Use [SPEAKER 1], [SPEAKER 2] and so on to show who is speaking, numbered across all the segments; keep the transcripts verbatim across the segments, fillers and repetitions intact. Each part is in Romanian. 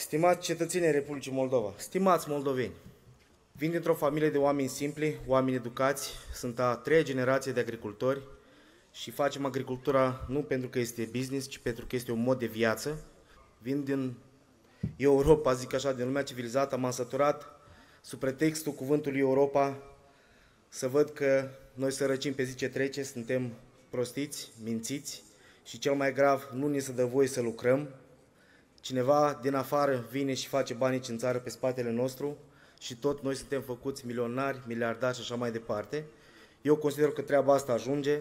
[SPEAKER 1] Stimați cetățenii Republicii Moldova, stimați moldoveni, vin dintr-o familie de oameni simpli, oameni educați, sunt a treia generație de agricultori și facem agricultura nu pentru că este business, ci pentru că este un mod de viață. Vin din Europa, zic așa, din lumea civilizată, m-am săturat sub pretextul cuvântului Europa să văd că noi sărăcim pe zi ce trece, suntem prostiți, mințiți și cel mai grav, nu ni se dă voie să lucrăm. Cineva din afară vine și face bani în țară pe spatele nostru și tot noi suntem făcuți milionari, miliardari și așa mai departe. Eu consider că treaba asta ajunge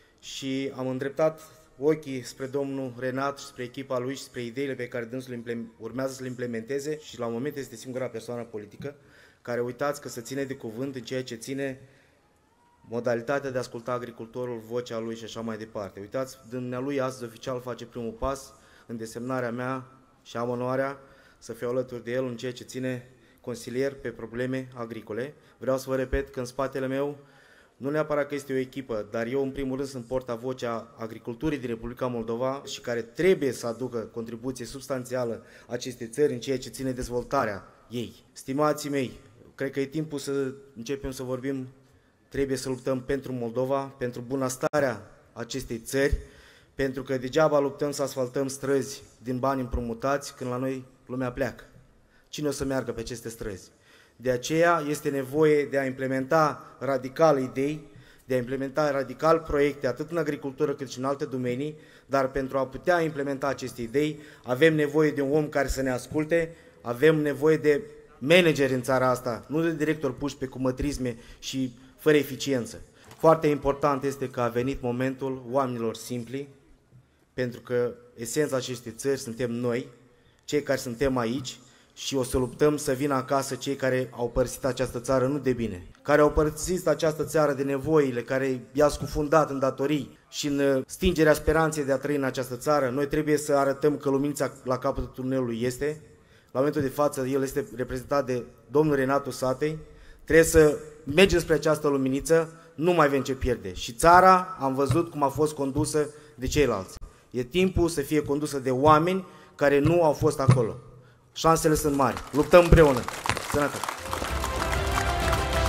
[SPEAKER 1] și am îndreptat ochii spre domnul Renat și spre echipa lui și spre ideile pe care dânsul urmează să le implementeze și la moment este singura persoană politică care, uitați, că se ține de cuvânt în ceea ce ține modalitatea de a asculta agricultorul, vocea lui și așa mai departe. Uitați, dumnealui astăzi oficial face primul pas în desemnarea mea și am onoarea să fiu alături de el în ceea ce ține consilier pe probleme agricole. Vreau să vă repet că în spatele meu nu neapărat că este o echipă, dar eu în primul rând sunt portavocea agriculturii din Republica Moldova și care trebuie să aducă contribuție substanțială acestei țări în ceea ce ține dezvoltarea ei. Stimații mei, cred că e timpul să începem să vorbim, trebuie să luptăm pentru Moldova, pentru bunăstarea acestei țări, pentru că degeaba luptăm să asfaltăm străzi din bani împrumutați când la noi lumea pleacă. Cine o să meargă pe aceste străzi? De aceea este nevoie de a implementa radical idei, de a implementa radical proiecte, atât în agricultură cât și în alte domenii, dar pentru a putea implementa aceste idei avem nevoie de un om care să ne asculte, avem nevoie de manageri în țara asta, nu de directori puși pe cumătrisme și fără eficiență. Foarte important este că a venit momentul oamenilor simpli, pentru că esența acestei țări suntem noi, cei care suntem aici, și o să luptăm să vină acasă cei care au părăsit această țară nu de bine, care au părăsit această țară de nevoile, care i-a scufundat în datorii și în stingerea speranței de a trăi în această țară. Noi trebuie să arătăm că luminița la capătul tunelului este. La momentul de față el este reprezentat de domnul Renatu Satei. Trebuie să mergem spre această luminiță, nu mai avem ce pierde. Și țara am văzut cum a fost condusă de ceilalți. E timpul să fie condusă de oameni care nu au fost acolo. Șansele sunt mari. Luptăm împreună. Sănătate!